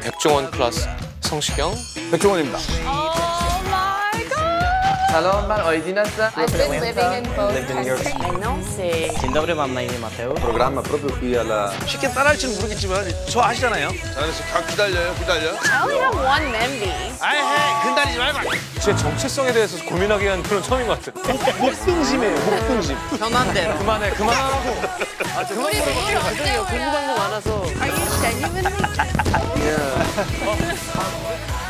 백종원 플러스 성시경. 백종원입니다. Oh my god! Salón Bar, hoy dinasta. I've been living in both Lived in New York countries. City. No sé. Dzień dobry, mam na imię Mateusz. Programma proprio qui alla... 쉽게 따라할지는 모르겠지만 저 아시잖아요. 잘했어. 기다려요, 기다려. I only have one Memby. 아이 해 근다리지 말고. 제 정체성에 대해서 고민하게 한 그런 처음인 것 같아. 목등심이에요, 목등심. 편한 대로. 그만해, 그만하라고. 우리 뭘 언제 궁금한 거 많아서. Are you genuinely?